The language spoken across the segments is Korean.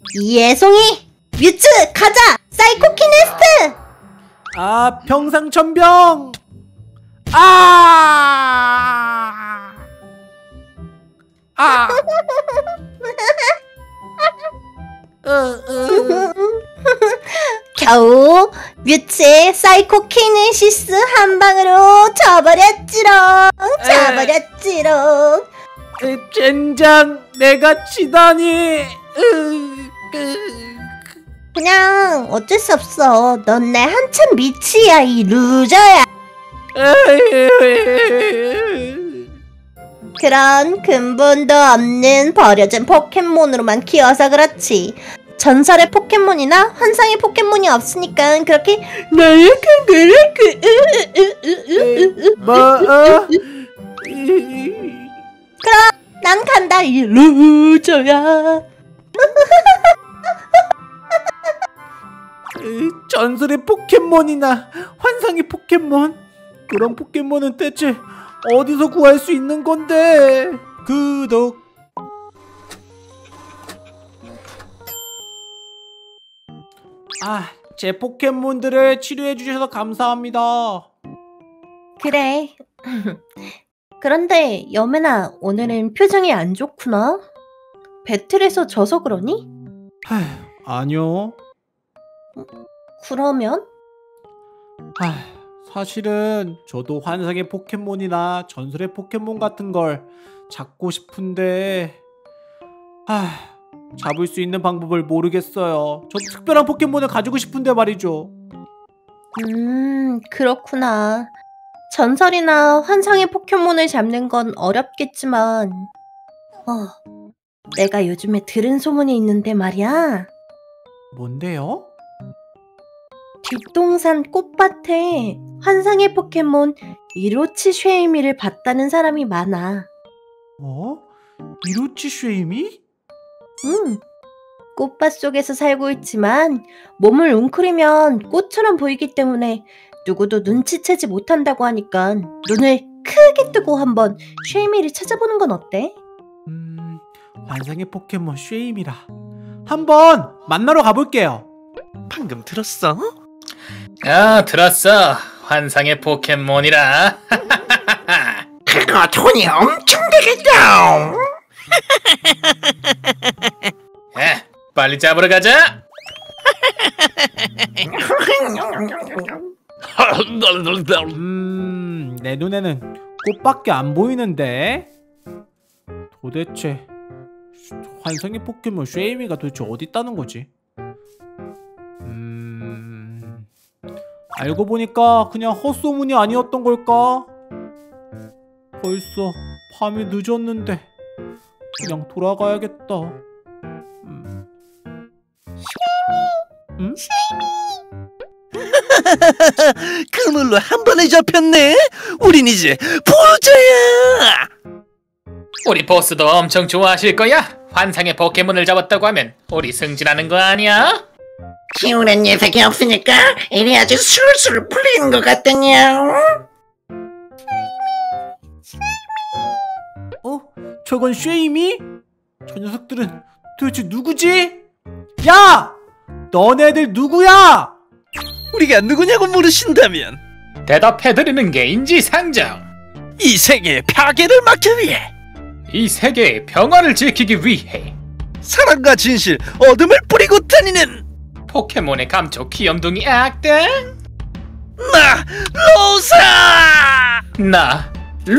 예송이! 뮤츠 가자! 사이코키네스트! 아, 평상천병! 아! 아! 겨우 뮤츠의 사이코키네시스 한 방으로 져버렸지롱. 젠장, 내가 치다니. 그냥 어쩔 수 없어. 넌 내 한참 미치야, 이 루저야. 그런 근본도 없는 버려진 포켓몬으로만 키워서 그렇지. 전설의 포켓몬이나 환상의 포켓몬이 없으니까 그렇게 그럼 난 간다, 이 루저야. 전설의 포켓몬이나 환상의 포켓몬? 그런 포켓몬은 대체 어디서 구할 수 있는 건데? 구독. 제 포켓몬들을 치료해 주셔서 감사합니다. 그래. 그런데 여매나, 오늘은 표정이 안 좋구나. 배틀에서 져서 그러니? 아니요. 그러면? 사실은 저도 환상의 포켓몬이나 전설의 포켓몬 같은 걸 잡고 싶은데 잡을 수 있는 방법을 모르겠어요. 저도 특별한 포켓몬을 가지고 싶은데 말이죠. 그렇구나. 전설이나 환상의 포켓몬을 잡는 건 어렵겠지만 내가 요즘에 들은 소문이 있는데 말이야. 뭔데요? 뒷동산 꽃밭에 환상의 포켓몬 이로치 쉐이미를 봤다는 사람이 많아. 이로치 쉐이미? 꽃밭 속에서 살고 있지만 몸을 웅크리면 꽃처럼 보이기 때문에 누구도 눈치채지 못한다고 하니까 눈을 크게 뜨고 한번 쉐이미를 찾아보는 건 어때? 환상의 포켓몬 쉐이미라. 한번 만나러 가볼게요. 방금 들었어? 들었어. 환상의 포켓몬이라. 그거 돈이 엄청 되겠다. 빨리 잡으러 가자. 내 눈에는 꽃밖에 안 보이는데 도대체 환상의 포켓몬 쉐이미가 도대체 어디 있다는 거지? 알고 보니까 그냥 헛소문이 아니었던 걸까? 벌써 밤이 늦었는데 그냥 돌아가야겠다. 쉐이미! 그물로 한 번에 잡혔네. 우린 이제 부자야. 우리 보스도 엄청 좋아하실 거야. 환상의 포켓몬을 잡았다고 하면 우리 승진하는 거 아니야? 키우는 녀석이 없으니까 일이 아주 술술 풀리는 것 같더냐. 저건 쉐이미? 저 녀석들은 도대체 누구지? 야! 너네들 누구야? 우리가 누구냐고 물으신다면 대답해드리는 게 인지상정. 이 세계의 파괴를 막기 위해, 이 세계의 평화를 지키기 위해 사랑과 진실, 어둠을 뿌리고 다니는 포켓몬의 감초 귀염둥이 악당 나 로사! 나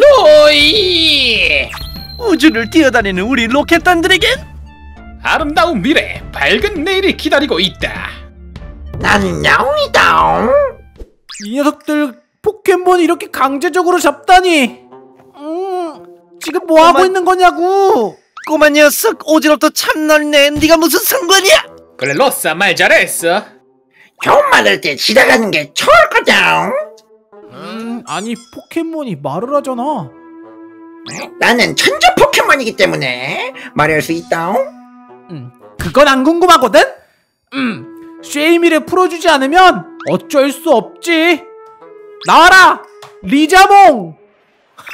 로이! 우주를 뛰어다니는 우리 로켓단들에겐 아름다운 미래, 밝은 내일이 기다리고 있다. 난 야옹이다. 이 녀석들 포켓몬 이렇게 강제적으로 잡다니. 지금 뭐 하고 있는 거냐고. 꼬마 녀석, 오지랖도 참 넓네. 네가 무슨 상관이야? 그래, 로사 말 잘했어. 좋은 말할 때 지나가는 게 좋을 거다. 아니 포켓몬이 말을 하잖아. 나는 천재 포켓몬이기 때문에 말할 수 있다. 그건 안 궁금하거든? 쉐이미를 풀어주지 않으면 어쩔 수 없지. 나와라! 리자몽!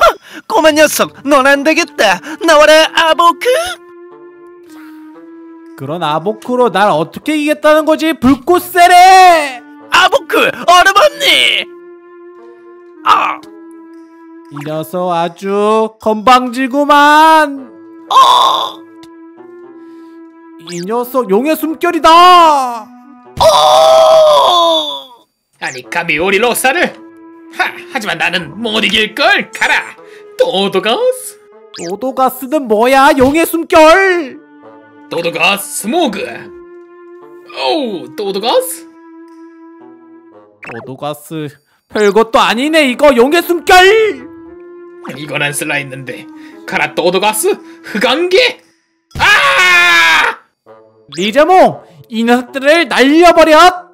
꼬마 녀석, 넌 안 되겠다. 나와라, 아보크! 그런 아보크로 날 어떻게 이기겠다는 거지? 불꽃 세례! 아보크 얼음 언니. 아, 이 녀석 아주 건방지구만. 이 녀석 용의 숨결이다. 아니 감히 우리 로사를? 하지만 나는 못 이길걸. 가라 도도가스. 도도가스는 뭐야? 용의 숨결. 도도가스 스모그. 오 도도가스. 도도가스 별것도 아니네. 이거 용의 숨결. 이건 안 쓸라 했는데. 가라 도도가스 흑안개. 아! 리자몽 이 녀석들을 날려버려.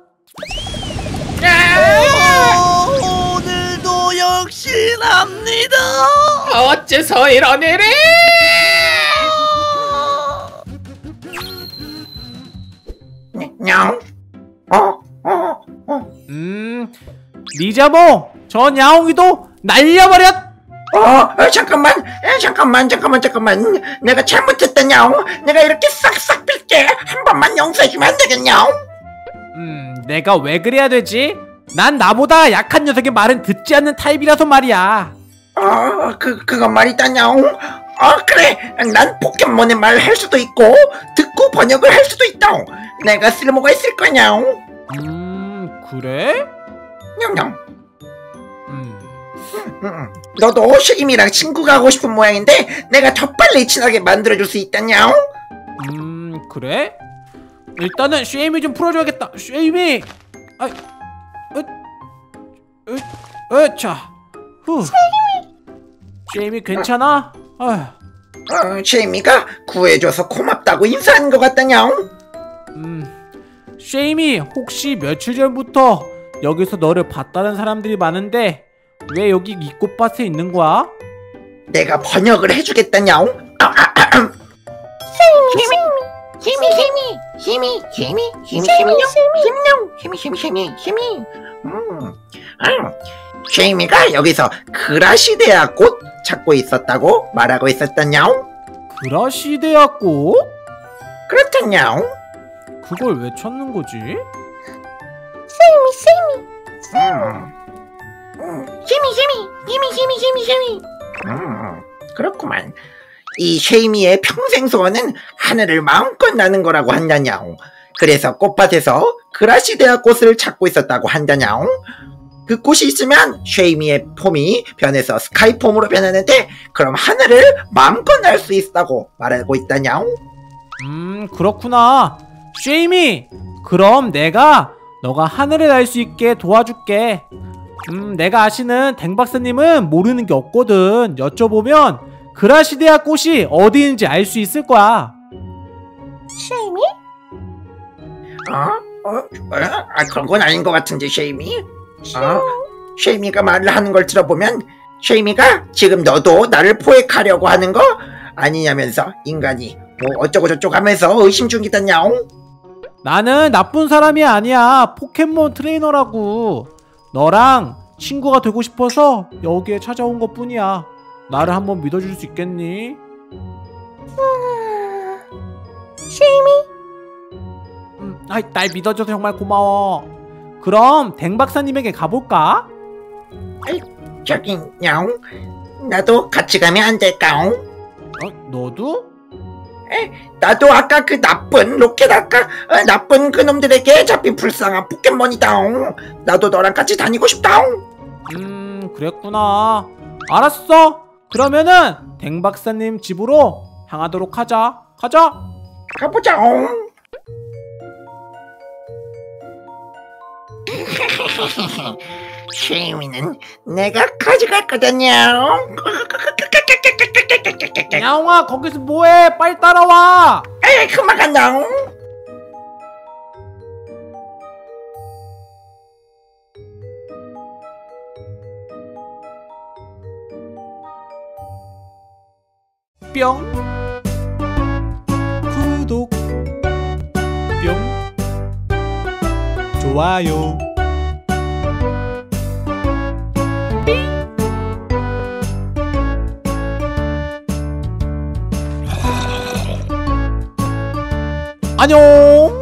오늘도 역시 납니다. 어째서 이런 일이? 냥. 리자몽 저 야옹이도 날려버려. 잠깐만. 내가 잘못했다, 냥. 내가 이렇게 싹싹 빌게. 한 번만 용서해주면 안 되겠냐? 내가 왜 그래야 되지? 난 나보다 약한 녀석의 말은 듣지 않는 타입이라서 말이야. 그건 말이다, 냥. 그래. 난 포켓몬의 말을 할 수도 있고, 듣고 번역을 할 수도 있다. 내가 쓸모가 있을 거냐? 그래? 냥냥. 너도 쉐임이랑 친구가 하고 싶은 모양인데 내가 더 빨리 친하게 만들어줄 수 있다냐? 그래? 일단은 쉐임이 좀 풀어줘야겠다. 쉐임이. 자. 쉐임이 괜찮아? 쉐임이가 구해줘서 고맙다고 인사하는 것 같다냐? 쉐임이 혹시 며칠 전부터 여기서 너를 봤다는 사람들이 많은데 왜 여기 이 꽃밭에 있는 거야? 내가 번역을 해주겠다냐? 쉐임이가 여기서 그라시데아 꽃 찾고 있었다고 말하고 있었다냐? 그라시데아 꽃? 그렇다냐? 그걸 왜 찾는 거지? 그렇구만. 이 쉐이미의 평생 소원은 하늘을 마음껏 나는 거라고 한다냐옹. 그래서 꽃밭에서 그라시데아 꽃을 찾고 있었다고 한다냐옹. 그 꽃이 있으면 쉐이미의 폼이 변해서 스카이 폼으로 변하는데 그럼 하늘을 마음껏 날 수 있다고 말하고 있다냐옹. 그렇구나. 쉐이미, 그럼 내가 너가 하늘에 날 수 있게 도와줄게. 내가 아시는 댕박사님은 모르는 게 없거든. 여쭤보면 그라시데아 꽃이 어디 있는지 알 수 있을 거야. 쉐이미? 그런 건 아닌 것 같은데, 쉐이미? 쉐이미가 말을 하는 걸 들어보면 쉐이미가 지금 너도 나를 포획하려고 하는 거 아니냐면서 인간이 뭐 어쩌고저쩌고 하면서 의심 중이다냐옹. 나는 나쁜 사람이 아니야. 포켓몬 트레이너라고. 너랑 친구가 되고 싶어서 여기에 찾아온 것뿐이야. 나를 한번 믿어줄 수 있겠니? 쉐이미? 날 믿어줘서 정말 고마워. 그럼 댕박사님에게 가볼까? 저기 냐옹, 나도 같이 가면 안 될까옹? 너도? 나도 아까 그 나쁜 로켓 나쁜 그놈들에게 잡힌 불쌍한 포켓몬이다옹. 나도 너랑 같이 다니고 싶다옹. 그랬구나. 알았어. 그러면은 댕박사님 집으로 향하도록 하자. 가자. 가보자옹. 쉐이미는 내가 가져갈 거다냐옹. 야옹아, 거기서 뭐해? 빨리 따라와. 그만 간다옹. 뿅. 구독. 뿅. 좋아요. 안녕.